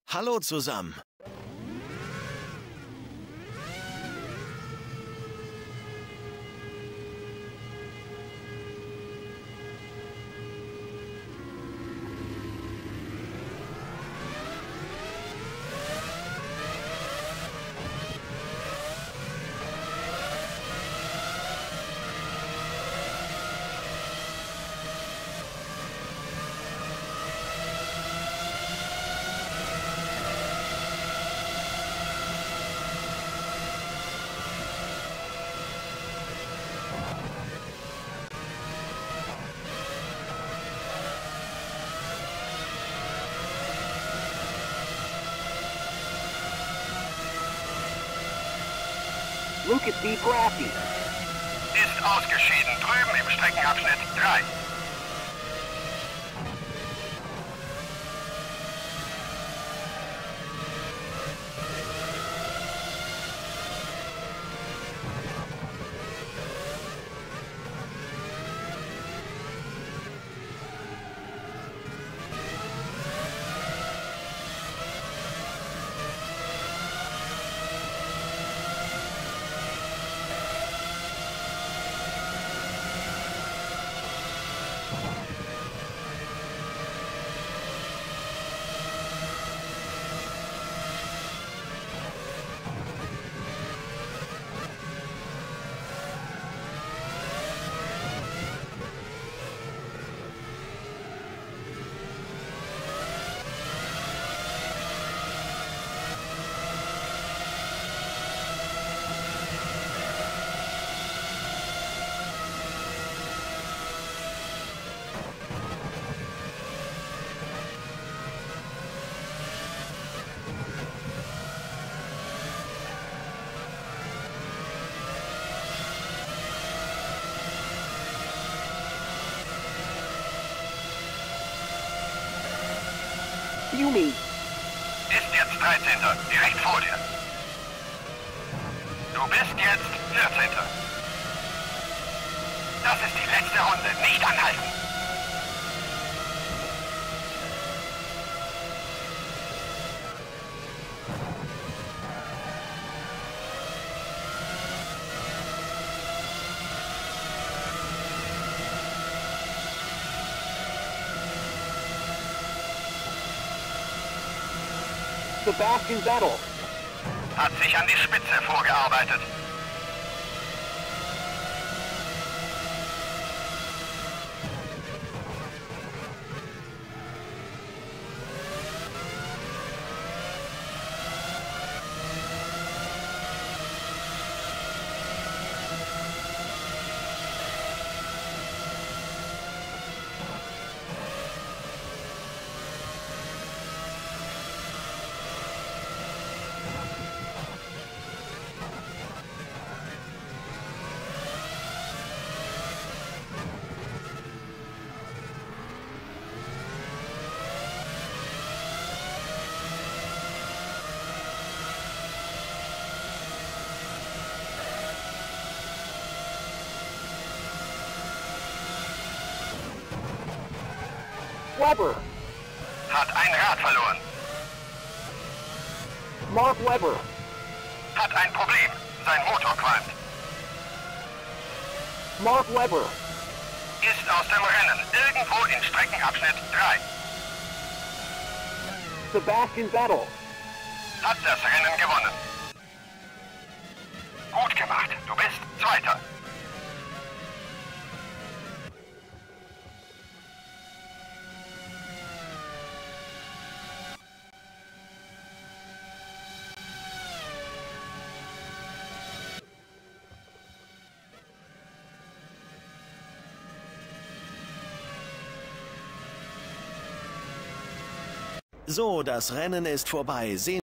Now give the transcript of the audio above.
Hallo zusammen. Lucas B. Crafty. Ist ausgeschieden, drüben im Streckenabschnitt 3. Yumi. Ist jetzt 13. Direkt vor dir. Du bist jetzt 14. Das ist die letzte Runde. Nicht anhalten. Sebastian Vettel. Hat sich an die Spitze vorgearbeitet. Webber. Hat ein Rad verloren. Mark Webber. Hat ein Problem. Sein Motor qualmt. Mark Webber. Ist aus dem Rennen. Irgendwo in Streckenabschnitt 3. Sebastian Vettel. Hat das Rennen gewonnen. Gut gemacht. Du bist Zweiter. So, das Rennen ist vorbei. Sehen